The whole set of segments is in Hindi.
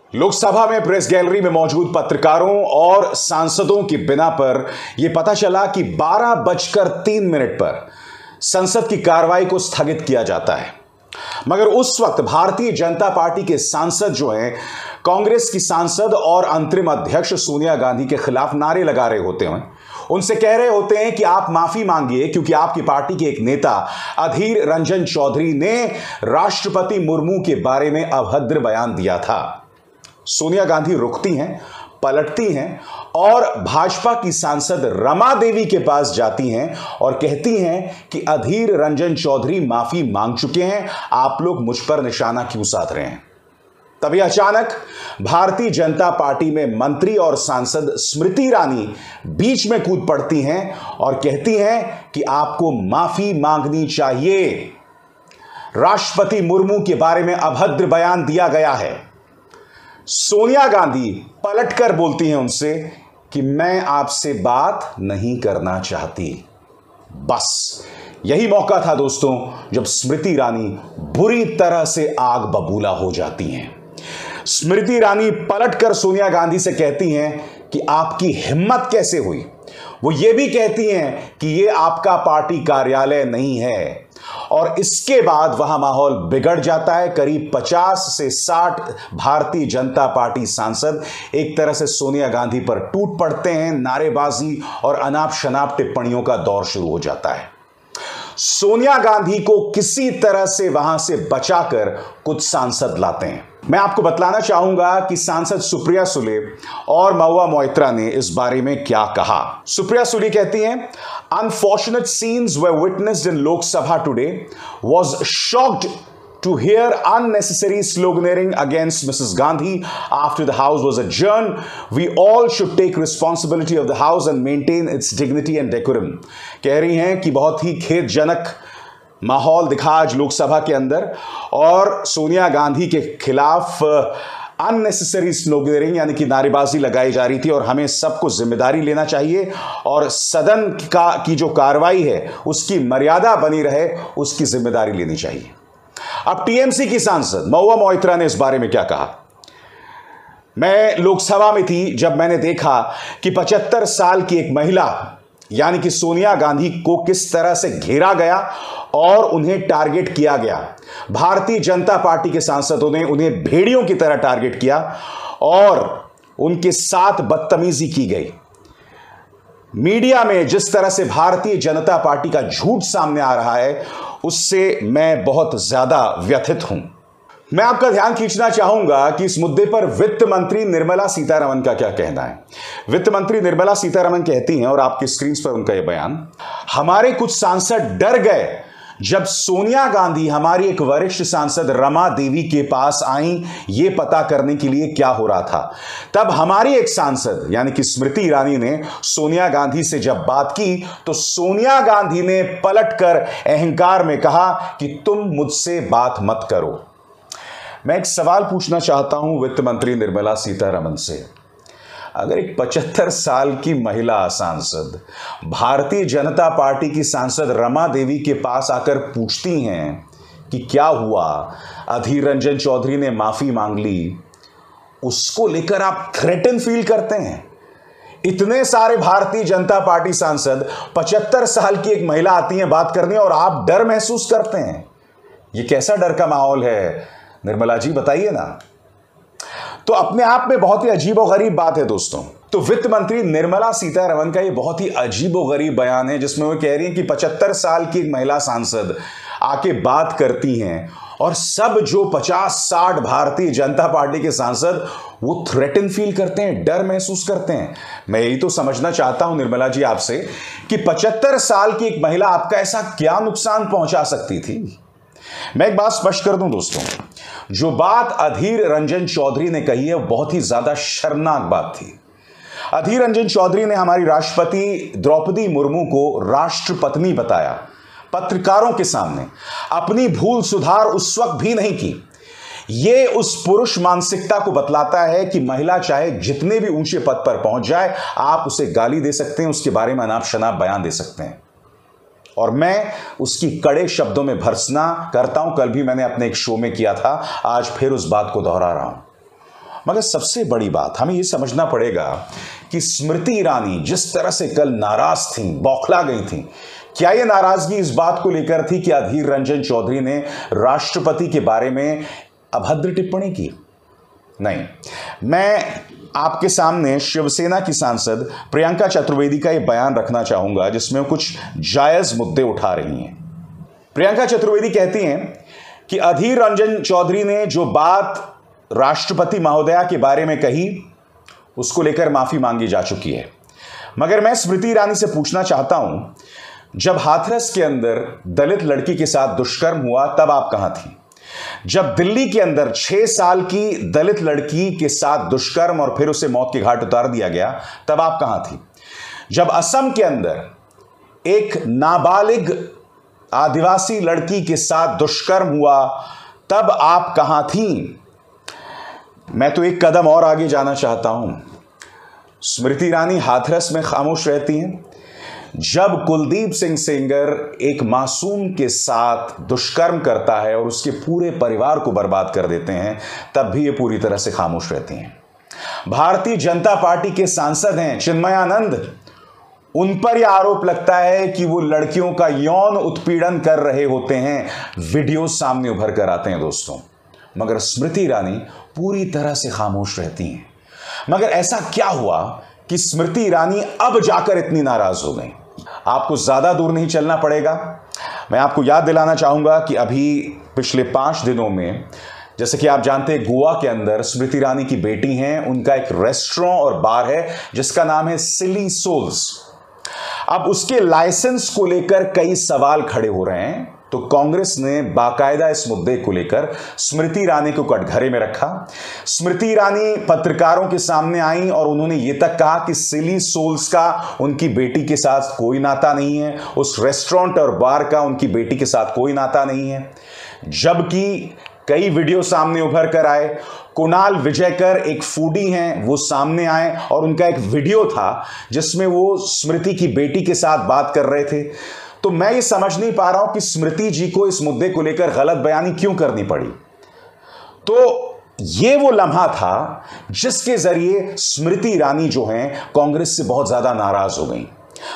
लोकसभा में प्रेस गैलरी में मौजूद पत्रकारों और सांसदों की बिना पर यह पता चला कि 12:03 पर संसद की कार्रवाई को स्थगित किया जाता है। मगर उस वक्त भारतीय जनता पार्टी के सांसद जो हैं, कांग्रेस की सांसद और अंतरिम अध्यक्ष सोनिया गांधी के खिलाफ नारे लगा रहे होते हैं, उनसे कह रहे होते हैं कि आप माफी मांगिए क्योंकि आपकी पार्टी के एक नेता अधीर रंजन चौधरी ने राष्ट्रपति मुर्मू के बारे में अभद्र बयान दिया था। सोनिया गांधी रुकती हैं, पलटती हैं और भाजपा की सांसद रमा देवी के पास जाती हैं और कहती हैं कि अधीर रंजन चौधरी माफी मांग चुके हैं, आप लोग मुझ पर निशाना क्यों साध रहे हैं। तभी अचानक भारतीय जनता पार्टी में मंत्री और सांसद स्मृति ईरानी बीच में कूद पड़ती हैं और कहती हैं कि आपको माफी मांगनी चाहिए, राष्ट्रपति मुर्मू के बारे में अभद्र बयान दिया गया है। सोनिया गांधी पलटकर बोलती हैं उनसे कि मैं आपसे बात नहीं करना चाहती। बस यही मौका था दोस्तों जब स्मृति ईरानी बुरी तरह से आग बबूला हो जाती हैं। स्मृति ईरानी पलटकर सोनिया गांधी से कहती हैं कि आपकी हिम्मत कैसे हुई। वो ये भी कहती हैं कि ये आपका पार्टी कार्यालय नहीं है और इसके बाद वहां माहौल बिगड़ जाता है। करीब 50 से 60 भारतीय जनता पार्टी सांसद एक तरह से सोनिया गांधी पर टूट पड़ते हैं। नारेबाजी और अनाप शनाप टिप्पणियों का दौर शुरू हो जाता है। सोनिया गांधी को किसी तरह से वहां से बचाकर कुछ सांसद लाते हैं। मैं आपको बतलाना चाहूंगा कि सांसद सुप्रिया सुले और महुआ मोइत्रा ने इस बारे में क्या कहा। सुप्रिया सुले कहती हैं, unfortunate scenes were witnessed in Lok Sabha today, was shocked to hear unnecessary sloganeering against Mrs. Gandhi after the house was adjourned. We all should take responsibility of the house and maintain its dignity and decorum. कह रही हैं कि बहुत ही खेदजनक माहौल दिखा आज लोकसभा के अंदर और सोनिया गांधी के खिलाफ अननेसेसरी स्लोगनेरिंग यानी कि नारेबाजी लगाई जा रही थी और हमें सबको जिम्मेदारी लेना चाहिए और सदन की जो कार्रवाई है उसकी मर्यादा बनी रहे, उसकी जिम्मेदारी लेनी चाहिए। अब टीएमसी की सांसद महुआ मोइत्रा ने इस बारे में क्या कहा। मैं लोकसभा में थी जब मैंने देखा कि 75 साल की एक महिला यानी कि सोनिया गांधी को किस तरह से घेरा गया और उन्हें टारगेट किया गया। भारतीय जनता पार्टी के सांसदों ने उन्हें भेड़ियों की तरह टारगेट किया और उनके साथ बदतमीजी की गई। मीडिया में जिस तरह से भारतीय जनता पार्टी का झूठ सामने आ रहा है उससे मैं बहुत ज्यादा व्यथित हूं। मैं आपका ध्यान खींचना चाहूंगा कि इस मुद्दे पर वित्त मंत्री निर्मला सीतारमण का क्या कहना है। वित्त मंत्री निर्मला सीतारमण कहती हैं और आपकी स्क्रीन पर उनका यह बयान, हमारे कुछ सांसद डर गए जब सोनिया गांधी हमारी एक वरिष्ठ सांसद रमा देवी के पास आई ये पता करने के लिए क्या हो रहा था। तब हमारी एक सांसद यानी कि स्मृति ईरानी ने सोनिया गांधी से जब बात की तो सोनिया गांधी ने पलटकर अहंकार में कहा कि तुम मुझसे बात मत करो। मैं एक सवाल पूछना चाहता हूं वित्त मंत्री निर्मला सीतारमण से, अगर एक 75 साल की महिला सांसद भारतीय जनता पार्टी की सांसद रमा देवी के पास आकर पूछती हैं कि क्या हुआ, अधीर रंजन चौधरी ने माफी मांग ली, उसको लेकर आप थ्रेटन फील करते हैं। इतने सारे भारतीय जनता पार्टी सांसद 75 साल की एक महिला आती है बात करने और आप डर महसूस करते हैं। यह कैसा डर का माहौल है निर्मला जी, बताइए ना। तो अपने आप में बहुत ही अजीबोगरीब बात है दोस्तों। तो वित्त मंत्री निर्मला सीतारमण का ये बहुत ही अजीबोगरीब बयान है जिसमें वो कह रही हैं कि 75 साल की एक महिला सांसद आके बात करती हैं और सब जो 50-60 भारतीय जनता पार्टी के सांसद वो थ्रेटन फील करते हैं, डर महसूस करते हैं। मैं यही तो समझना चाहता हूं निर्मला जी आपसे कि 75 साल की एक महिला आपका ऐसा क्या नुकसान पहुंचा सकती थी। मैं एक बात स्पष्ट कर दूं दोस्तों, जो बात अधीर रंजन चौधरी ने कही है वो बहुत ही ज्यादा शर्मनाक बात थी। अधीर रंजन चौधरी ने हमारी राष्ट्रपति द्रौपदी मुर्मू को राष्ट्रपत्नी बताया पत्रकारों के सामने, अपनी भूल सुधार उस वक्त भी नहीं की। यह उस पुरुष मानसिकता को बतलाता है कि महिला चाहे जितने भी ऊंचे पद पर पहुंच जाए, आप उसे गाली दे सकते हैं, उसके बारे में अनाप शनाप बयान दे सकते हैं और मैं उसकी कड़े शब्दों में भर्त्सना करता हूं। कल भी मैंने अपने एक शो में किया था, आज फिर उस बात को दोहरा रहा हूं। मगर सबसे बड़ी बात हमें यह समझना पड़ेगा कि स्मृति ईरानी जिस तरह से कल नाराज थी, बौखला गई थी, क्या यह नाराजगी इस बात को लेकर थी कि अधीर रंजन चौधरी ने राष्ट्रपति के बारे में अभद्र टिप्पणी की? नहीं। मैं आपके सामने शिवसेना की सांसद प्रियंका चतुर्वेदी का यह बयान रखना चाहूंगा जिसमें वो कुछ जायज मुद्दे उठा रही हैं। प्रियंका चतुर्वेदी कहती हैं कि अधीर रंजन चौधरी ने जो बात राष्ट्रपति महोदया के बारे में कही उसको लेकर माफी मांगी जा चुकी है, मगर मैं स्मृति ईरानी से पूछना चाहता हूं, जब हाथरस के अंदर दलित लड़की के साथ दुष्कर्म हुआ तब आप कहां थी? जब दिल्ली के अंदर 6 साल की दलित लड़की के साथ दुष्कर्म और फिर उसे मौत के घाट उतार दिया गया तब आप कहां थी? जब असम के अंदर एक नाबालिग आदिवासी लड़की के साथ दुष्कर्म हुआ तब आप कहां थी? मैं तो एक कदम और आगे जाना चाहता हूं। स्मृति ईरानी हाथरस में खामोश रहती हैं। जब कुलदीप सिंह सेंगर एक मासूम के साथ दुष्कर्म करता है और उसके पूरे परिवार को बर्बाद कर देते हैं तब भी ये पूरी तरह से खामोश रहती हैं। भारतीय जनता पार्टी के सांसद हैं चिन्मयानंद, उन पर यह आरोप लगता है कि वो लड़कियों का यौन उत्पीड़न कर रहे होते हैं, वीडियो सामने उभर कर आते हैं दोस्तों, मगर स्मृति ईरानी पूरी तरह से खामोश रहती हैं। मगर ऐसा क्या हुआ कि स्मृति ईरानी अब जाकर इतनी नाराज हो गई? आपको ज्यादा दूर नहीं चलना पड़ेगा। मैं आपको याद दिलाना चाहूंगा कि अभी पिछले 5 दिनों में, जैसे कि आप जानते हैं, गोवा के अंदर स्मृति ईरानी की बेटी हैं, उनका एक रेस्टोरेंट और बार है जिसका नाम है सिली सोल्स। अब उसके लाइसेंस को लेकर कई सवाल खड़े हो रहे हैं, तो कांग्रेस ने बाकायदा इस मुद्दे को लेकर स्मृति ईरानी को कटघरे में रखा। स्मृति ईरानी पत्रकारों के सामने आई और उन्होंने ये तक कहा कि सिली सोल्स का उनकी बेटी के साथ कोई नाता नहीं है, उस रेस्टोरेंट और बार का उनकी बेटी के साथ कोई नाता नहीं है। जबकि कई वीडियो सामने उभर कर आए। कुणाल विजयकर एक फूडी हैं, वो सामने आए और उनका एक वीडियो था जिसमें वो स्मृति की बेटी के साथ बात कर रहे थे। तो मैं ये समझ नहीं पा रहा हूं कि स्मृति जी को इस मुद्दे को लेकर गलत बयानी क्यों करनी पड़ी। तो ये वो लम्हा था जिसके जरिए स्मृति ईरानी जो हैं कांग्रेस से बहुत ज्यादा नाराज हो गई।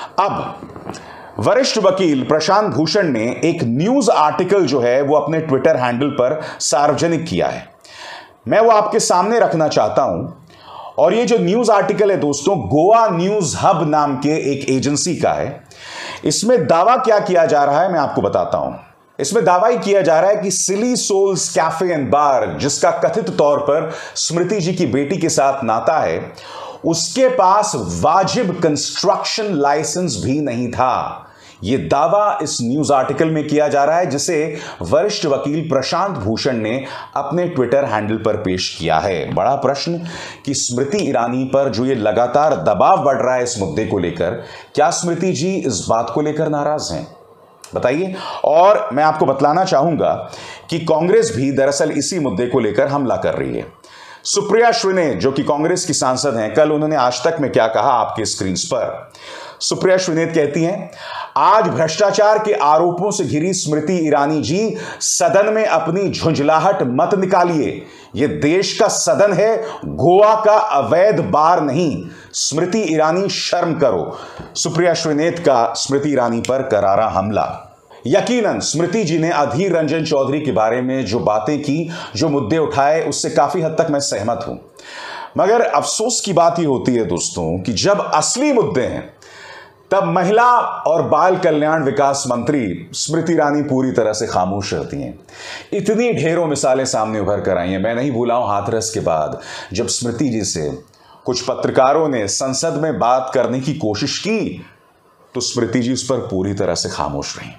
अब वरिष्ठ वकील प्रशांत भूषण ने एक न्यूज आर्टिकल जो है वो अपने ट्विटर हैंडल पर सार्वजनिक किया है, मैं वो आपके सामने रखना चाहता हूं। और ये जो न्यूज आर्टिकल है दोस्तों, गोवा न्यूज हब नाम के एक एजेंसी का है। इसमें दावा क्या किया जा रहा है मैं आपको बताता हूं। इसमें दावा ही किया जा रहा है कि Silly Souls Cafe and Bar, जिसका कथित तौर पर स्मृति जी की बेटी के साथ नाता है, उसके पास वाजिब कंस्ट्रक्शन लाइसेंस भी नहीं था। यह दावा इस न्यूज आर्टिकल में किया जा रहा है जिसे वरिष्ठ वकील प्रशांत भूषण ने अपने ट्विटर हैंडल पर पेश किया है। बड़ा प्रश्न कि स्मृति ईरानी पर जो ये लगातार दबाव बढ़ रहा है इस मुद्दे को लेकर, क्या स्मृति जी इस बात को लेकर नाराज हैं? बताइए। और मैं आपको बतलाना चाहूंगा कि कांग्रेस भी दरअसल इसी मुद्दे को लेकर हमला कर रही है। सुप्रिया श्रीनेत जो कि कांग्रेस की सांसद हैं, कल उन्होंने आज तक में क्या कहा आपके स्क्रीन पर। सुप्रिया श्रीनेत कहती हैं, आज भ्रष्टाचार के आरोपों से घिरी स्मृति ईरानी जी, सदन में अपनी झुंझलाहट मत निकालिए। यह देश का सदन है, गोवा का अवैध बार नहीं। स्मृति ईरानी शर्म करो। सुप्रिया श्रीनेत का स्मृति ईरानी पर करारा हमला। यकीनन स्मृति जी ने अधीर रंजन चौधरी के बारे में जो बातें की, जो मुद्दे उठाए, उससे काफी हद तक मैं सहमत हूं। मगर अफसोस की बात यह होती है दोस्तों कि जब असली मुद्दे हैं तब महिला और बाल कल्याण विकास मंत्री स्मृति ईरानी पूरी तरह से खामोश रहती हैं। इतनी ढेरों मिसालें सामने उभर कर आई हैं। मैं नहीं भूला हूं हाथरस के बाद जब स्मृति जी से कुछ पत्रकारों ने संसद में बात करने की कोशिश की तो स्मृति जी उस पर पूरी तरह से खामोश रही।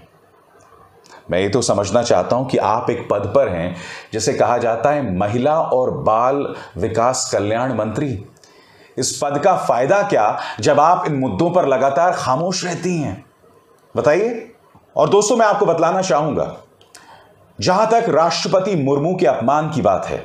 मैं ये तो समझना चाहता हूं कि आप एक पद पर हैं जिसे कहा जाता है महिला और बाल विकास कल्याण मंत्री। इस पद का फायदा क्या जब आप इन मुद्दों पर लगातार खामोश रहती हैं? बताइए। और दोस्तों मैं आपको बतलाना चाहूंगा, जहां तक राष्ट्रपति मुर्मू के अपमान की बात है,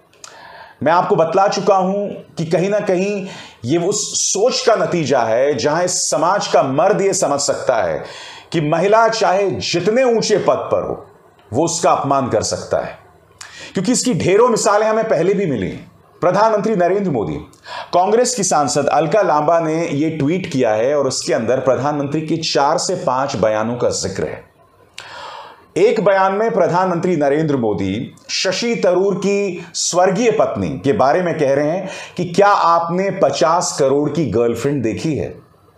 मैं आपको बतला चुका हूं कि कहीं ना कहीं यह उस सोच का नतीजा है जहां इस समाज का मर्द यह समझ सकता है कि महिला चाहे जितने ऊंचे पद पर हो वो उसका अपमान कर सकता है, क्योंकि इसकी ढेरों मिसालें हमें पहले भी मिली। प्रधानमंत्री नरेंद्र मोदी, कांग्रेस की सांसद अलका लांबा ने यह ट्वीट किया है और उसके अंदर प्रधानमंत्री के 4 से 5 बयानों का जिक्र है। एक बयान में प्रधानमंत्री नरेंद्र मोदी शशि थरूर की स्वर्गीय पत्नी के बारे में कह रहे हैं कि क्या आपने 50 करोड़ की गर्लफ्रेंड देखी है।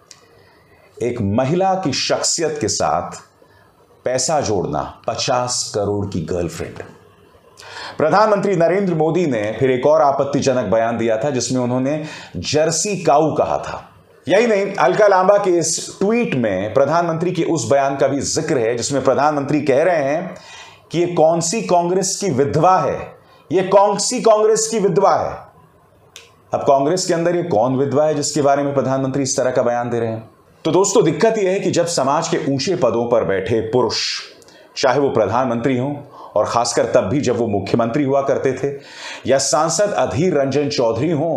एक महिला की शख्सियत के साथ पैसा जोड़ना, 50 करोड़ की गर्लफ्रेंड। प्रधानमंत्री नरेंद्र मोदी ने फिर एक और आपत्तिजनक बयान दिया था जिसमें उन्होंने जर्सी काऊ कहा था। यही नहीं, अलका लांबा के इस ट्वीट में प्रधानमंत्री के उस बयान का भी जिक्र है जिसमें प्रधानमंत्री कह रहे हैं कि ये कौन सी कांग्रेस की विधवा है, ये कौन सी कांग्रेस की विधवा है। अब कांग्रेस के अंदर ये कौन विधवा है जिसके बारे में प्रधानमंत्री इस तरह का बयान दे रहे हैं। तो दोस्तों, दिक्कत यह है कि जब समाज के ऊंचे पदों पर बैठे पुरुष, चाहे वो प्रधानमंत्री हों और खासकर तब भी जब वो मुख्यमंत्री हुआ करते थे, या सांसद अधीर रंजन चौधरी हों,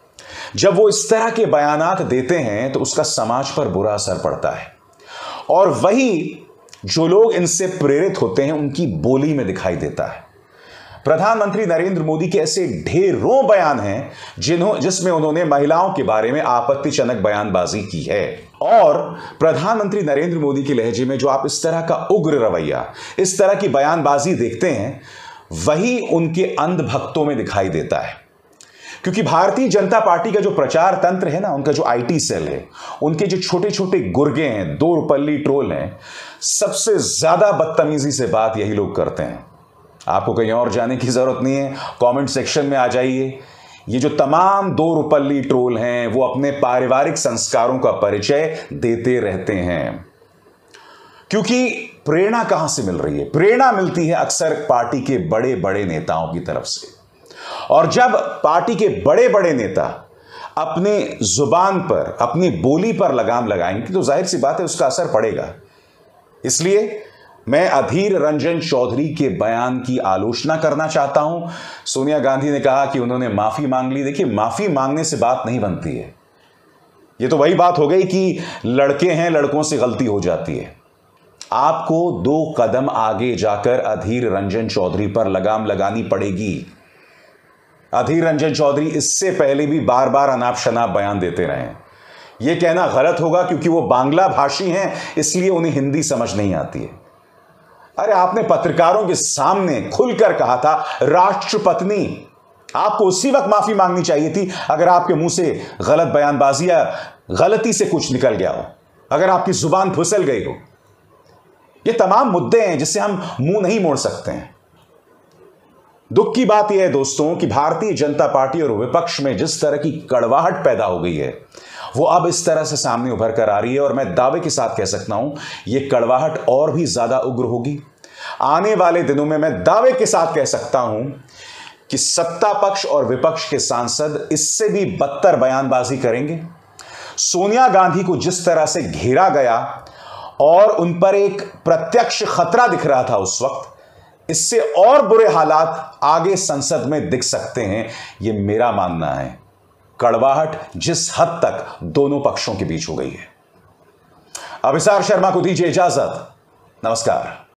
जब वो इस तरह के बयानात देते हैं तो उसका समाज पर बुरा असर पड़ता है और वही जो लोग इनसे प्रेरित होते हैं उनकी बोली में दिखाई देता है। प्रधानमंत्री नरेंद्र मोदी के ऐसे ढेरों बयान हैं जिसमें उन्होंने महिलाओं के बारे में आपत्तिजनक बयानबाजी की है और प्रधानमंत्री नरेंद्र मोदी के लहजे में जो आप इस तरह का उग्र रवैया, इस तरह की बयानबाजी देखते हैं, वही उनके अंधभक्तों में दिखाई देता है। क्योंकि भारतीय जनता पार्टी का जो प्रचार तंत्र है ना, उनका जो आईटी सेल है, उनके जो छोटे छोटे गुर्गे हैं, 2 रुपल्ली ट्रोल हैं, सबसे ज्यादा बदतमीजी से बात यही लोग करते हैं। आपको कहीं और जाने की जरूरत नहीं है, कमेंट सेक्शन में आ जाइए। ये जो तमाम 2 रुपल्ली ट्रोल हैं वो अपने पारिवारिक संस्कारों का परिचय देते रहते हैं। क्योंकि प्रेरणा कहां से मिल रही है? प्रेरणा मिलती है अक्सर पार्टी के बड़े बड़े नेताओं की तरफ से। और जब पार्टी के बड़े बड़े नेता अपने जुबान पर, अपनी बोली पर लगाम लगाएंगे तो जाहिर सी बात है उसका असर पड़ेगा। इसलिए मैं अधीर रंजन चौधरी के बयान की आलोचना करना चाहता हूं। सोनिया गांधी ने कहा कि उन्होंने माफी मांग ली। देखिए, माफी मांगने से बात नहीं बनती है। यह तो वही बात हो गई कि लड़के हैं, लड़कों से गलती हो जाती है। आपको 2 कदम आगे जाकर अधीर रंजन चौधरी पर लगाम लगानी पड़ेगी। अधीर रंजन चौधरी इससे पहले भी बार बार अनाप शनाप बयान देते रहे हैं। यह कहना गलत होगा क्योंकि वो बांग्ला भाषी हैं, इसलिए उन्हें हिंदी समझ नहीं आती है। अरे, आपने पत्रकारों के सामने खुलकर कहा था राष्ट्रपत्नी। आपको उसी वक्त माफी मांगनी चाहिए थी अगर आपके मुंह से गलत बयानबाजी या गलती से कुछ निकल गया हो, अगर आपकी जुबान फिसल गई हो। ये तमाम मुद्दे हैं जिससे हम मुंह नहीं मोड़ सकते हैं। दुख की बात यह है दोस्तों कि भारतीय जनता पार्टी और विपक्ष में जिस तरह की कड़वाहट पैदा हो गई है वो अब इस तरह से सामने उभर कर आ रही है और मैं दावे के साथ कह सकता हूं यह कड़वाहट और भी ज्यादा उग्र होगी। आने वाले दिनों में मैं दावे के साथ कह सकता हूं कि सत्ता पक्ष और विपक्ष के सांसद इससे भी बदतर बयानबाजी करेंगे। सोनिया गांधी को जिस तरह से घेरा गया और उन पर एक प्रत्यक्ष खतरा दिख रहा था उस वक्त, इससे और बुरे हालात आगे संसद में दिख सकते हैं, यह मेरा मानना है। कड़वाहट जिस हद तक दोनों पक्षों के बीच हो गई है। अभिसार शर्मा को दीजिए इजाजत। नमस्कार।